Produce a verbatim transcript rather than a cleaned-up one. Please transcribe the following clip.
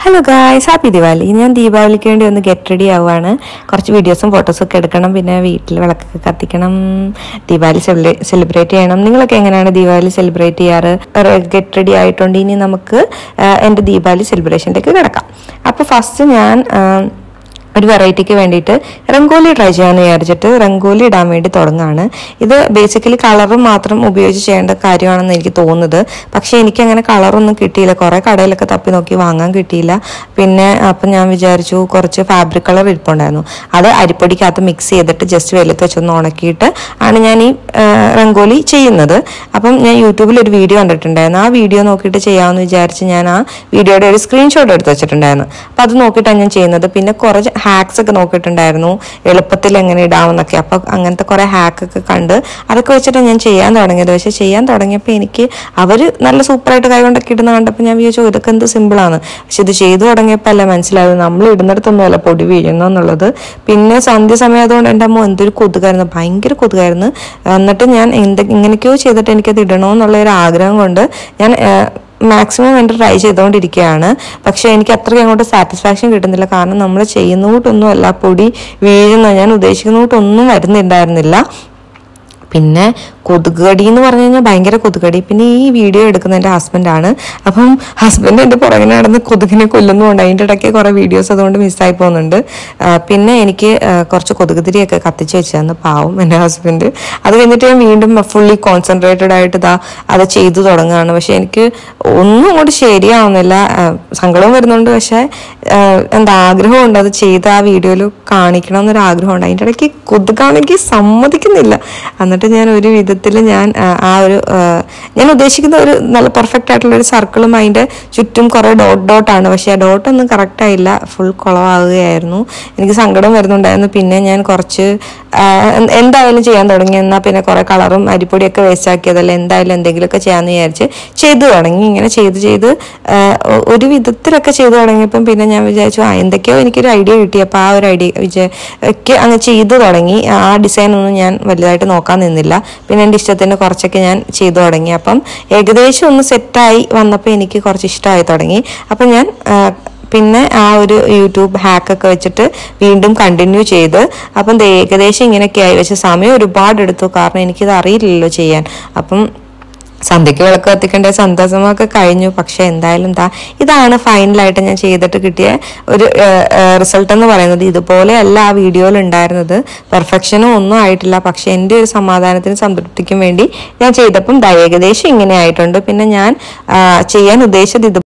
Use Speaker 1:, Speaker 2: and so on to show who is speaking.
Speaker 1: Hello guys, happy Diwali. ഞാൻ ദീപാവലിക്ക് വേണ്ടി ഒന്ന് ഗെറ്റ് റെഡി ആവുകയാണ്. കുറച്ച് വീഡിയോസും ഫോട്ടോസും ഒക്കെ എടുക്കണം, പിന്നെ വീട്ടിൽ വിളക്കൊക്കെ കത്തിക്കണം, ദീപാവലി സെലിബ്രേറ്റ് ചെയ്യണം. നിങ്ങളൊക്കെ എങ്ങനെയാണ് ദീപാവലി സെലിബ്രേറ്റ് ചെയ്യാറ്? ഗെറ്റ് റെഡി ആയിട്ടുണ്ട്. ഇനി നമുക്ക് എൻ്റെ ദീപാവലി സെലിബ്രേഷനിലേക്ക് കിടക്കാം. അപ്പോൾ ഫസ്റ്റ് ഞാൻ ഒരു വെറൈറ്റിക്ക് വേണ്ടിയിട്ട് റംഗോലി ട്രൈ ചെയ്യാമെന്ന് വിചാരിച്ചിട്ട് റംഗോലി ഇടാൻ വേണ്ടി തുടങ്ങുകയാണ്. ഇത് ബേസിക്കലി കളറും മാത്രം ഉപയോഗിച്ച് ചെയ്യേണ്ട കാര്യമാണെന്ന് എനിക്ക് തോന്നുന്നത്. പക്ഷേ എനിക്കങ്ങനെ കളറൊന്നും കിട്ടിയില്ല. കുറേ കടയിലൊക്കെ തപ്പി നോക്കി വാങ്ങാൻ കിട്ടിയില്ല. പിന്നെ അപ്പം ഞാൻ വിചാരിച്ചു കുറച്ച് ഫാബ്രിക് കളർ ഇരിപ്പുണ്ടായിരുന്നു, അത് അരിപ്പൊടിക്കകത്ത് മിക്സ് ചെയ്തിട്ട് ജസ്റ്റ് വെയിലത്ത് വെച്ചൊന്ന് ഉണക്കിയിട്ട് ആണ് ഞാൻ ഈ റംഗോലി ചെയ്യുന്നത്. അപ്പം ഞാൻ യൂട്യൂബിൽ ഒരു വീഡിയോ കണ്ടിട്ടുണ്ടായിരുന്നു. ആ വീഡിയോ നോക്കിയിട്ട് ചെയ്യാമെന്ന് വിചാരിച്ച് ഞാൻ ആ വീഡിയോയുടെ ഒരു സ്ക്രീൻഷോട്ട് എടുത്ത് വെച്ചിട്ടുണ്ടായിരുന്നു. അപ്പം അത് നോക്കിയിട്ടാണ് ഞാൻ ചെയ്യുന്നത്. പിന്നെ കുറച്ച് ഹാക്സ് ഒക്കെ നോക്കിയിട്ടുണ്ടായിരുന്നു, എളുപ്പത്തിൽ എങ്ങനെ ഇടാമെന്നൊക്കെ. അപ്പം അങ്ങനത്തെ കുറേ ഹാക്കൊക്കെ കണ്ട് അതൊക്കെ വെച്ചിട്ട് ഞാൻ ചെയ്യാൻ തുടങ്ങിയത്. പക്ഷെ ചെയ്യാൻ തുടങ്ങിയപ്പോൾ എനിക്ക് അവർ നല്ല സൂപ്പറായിട്ട് കൈ കൊണ്ടൊക്കെ ഇടുന്ന കണ്ടപ്പോൾ ഞാൻ വിചാരിച്ചു ഇതൊക്കെ എന്ത് സിമ്പിളാണ്. പക്ഷെ ഇത് ചെയ്തു തുടങ്ങിയപ്പോൾ അല്ല മനസ്സിലായത് നമ്മൾ ഇടുന്നിടത്തൊന്നുമല്ല പൊടി വീഴുന്നു എന്നുള്ളത്. പിന്നെ സന്ധ്യ സമയം അതുകൊണ്ട് എൻ്റെ അമ്മ എന്തൊരു കൊതുകായിരുന്നു, ഭയങ്കര കൊതുകായിരുന്നു. എന്നിട്ട് ഞാൻ എന്ത് ഇങ്ങനെയൊക്കെയോ ചെയ്തിട്ട് എനിക്കത് ഇടണമെന്നുള്ള ഒരു ആഗ്രഹം കൊണ്ട് ഞാൻ മാക്സിമം വേണ്ടി ട്രൈ ചെയ്തുകൊണ്ടിരിക്കുകയാണ്. പക്ഷെ എനിക്ക് അത്രയ്ക്ക് അങ്ങോട്ട് സാറ്റിസ്ഫാക്ഷൻ കിട്ടുന്നില്ല. കാരണം നമ്മൾ ചെയ്യുന്നോട്ടൊന്നും അല്ല പൊടി വീഴുന്ന, ഞാൻ ഉദ്ദേശിക്കുന്നോട്ടൊന്നും വരുന്നുണ്ടായിരുന്നില്ല. പിന്നെ കൊതുക് കടി എന്ന് പറഞ്ഞു കഴിഞ്ഞാൽ ഭയങ്കര കൊതുകടി. പിന്നെ ഈ വീഡിയോ എടുക്കുന്ന എൻ്റെ ഹസ്ബൻഡാണ്. അപ്പം ഹസ്ബൻഡ് എൻ്റെ പുറകിന് നടന്ന് കൊതുകിനെ കൊല്ലുന്നുണ്ട്. അതിൻ്റെ ഇടയ്ക്ക് കുറേ വീഡിയോസ് അതുകൊണ്ട് മിസ്സായി പോകുന്നുണ്ട്. പിന്നെ എനിക്ക് കുറച്ച് കൊതുകുതിരിയൊക്കെ കത്തിച്ച് വെച്ച് തന്നു പാവം എൻ്റെ ഹസ്ബൻഡ്. അത് കഴിഞ്ഞിട്ട് ഞാൻ വീണ്ടും ഫുള്ളി കോൺസെൻട്രേറ്റഡ് ആയിട്ട് ഇതാ അത് ചെയ്തു തുടങ്ങുകയാണ്. പക്ഷെ എനിക്ക് ഒന്നും അങ്ങോട്ട് ശരിയാവുന്നില്ല, സങ്കടവും വരുന്നുണ്ട്. പക്ഷേ എന്താ ആഗ്രഹമുണ്ട് അത് ചെയ്ത് ആ വീഡിയോയിൽ കാണിക്കണം എന്നൊരു ആഗ്രഹമുണ്ട്. അതിൻ്റെ ഇടയ്ക്ക് കൊതുകാണെങ്കിൽ സമ്മതിക്കുന്നില്ല. എന്നിട്ട് ഞാൻ ഒരു വിധത്തിൽ ഞാൻ ആ ഒരു ഞാൻ ഉദ്ദേശിക്കുന്ന ഒരു നല്ല പെർഫെക്റ്റ് ആയിട്ടുള്ള ഒരു സർക്കിളും അതിൻ്റെ ചുറ്റും കുറേ ഡോട്ട് ഡോട്ടാണ്. പക്ഷെ ആ ഡോട്ടൊന്നും കറക്റ്റ് ആയില്ല, ഫുൾ കുളമാവുകയായിരുന്നു. എനിക്ക് സങ്കടം വരുന്നുണ്ടായിരുന്നു. പിന്നെ ഞാൻ കുറച്ച് എന്തായാലും ചെയ്യാൻ തുടങ്ങി. എന്നാൽ പിന്നെ കുറേ കളറും അരിപ്പൊടിയൊക്കെ വേസ്റ്റ് ആക്കിയതല്ല, എന്തായാലും എന്തെങ്കിലുമൊക്കെ ചെയ്യാമെന്ന് വിചാരിച്ച് ചെയ്തു തുടങ്ങി. ഇങ്ങനെ ചെയ്ത് ചെയ്ത് ഒരു വിധത്തിലൊക്കെ ചെയ്തു തുടങ്ങിയപ്പം പിന്നെ ഞാൻ വിചാരിച്ചു ആ എന്തൊക്കെയോ എനിക്കൊരു ഐഡിയ കിട്ടി. അപ്പോൾ ആ ഒരു ഐഡിയ ഒക്കെ അങ്ങ് ചെയ്തു തുടങ്ങി. ആ ഡിസൈനൊന്നും ഞാൻ വലുതായിട്ട് നോക്കാൻ നിന്നില്ല. പിന്നെ എൻ്റെ ഇഷ്ടത്തിന് കുറച്ചൊക്കെ ഞാൻ ചെയ്തു തുടങ്ങി. അപ്പം ഏകദേശം ഒന്ന് സെറ്റായി വന്നപ്പോൾ എനിക്ക് കുറച്ച് ഇഷ്ടമായി തുടങ്ങി. അപ്പം ഞാൻ പിന്നെ ആ ഒരു യൂട്യൂബ് ഹാക്കൊക്കെ വെച്ചിട്ട് വീണ്ടും കണ്ടിന്യൂ ചെയ്ത് അപ്പം ഏകദേശം ഇങ്ങനെയൊക്കെ ആയി. പക്ഷെ സമയം ഒരുപാട് എടുത്തു, കാരണം എനിക്കിത് അറിയില്ലല്ലോ ചെയ്യാൻ. അപ്പം സന്ധ്യയ്ക്ക് വിളക്ക് കത്തിക്കേണ്ട സന്ധ്യാസമയമൊക്കെ കഴിഞ്ഞു. പക്ഷെ എന്തായാലും എന്താ ഇതാണ് ഫൈനലായിട്ട് ഞാൻ ചെയ്തിട്ട് കിട്ടിയ ഒരു റിസൾട്ട് എന്ന് പറയുന്നത്. ഇതുപോലെയല്ല ആ വീഡിയോയിൽ ഉണ്ടായിരുന്നത്, പെർഫെക്ഷനും ഒന്നും ആയിട്ടില്ല. പക്ഷെ എൻ്റെ ഒരു സമാധാനത്തിനും സംതൃപ്തിക്കും വേണ്ടി ഞാൻ ചെയ്തപ്പം ഏകദേശം ഇങ്ങനെ ആയിട്ടുണ്ട്. പിന്നെ ഞാൻ ചെയ്യാൻ ഉദ്ദേശിച്ചത് ഇത്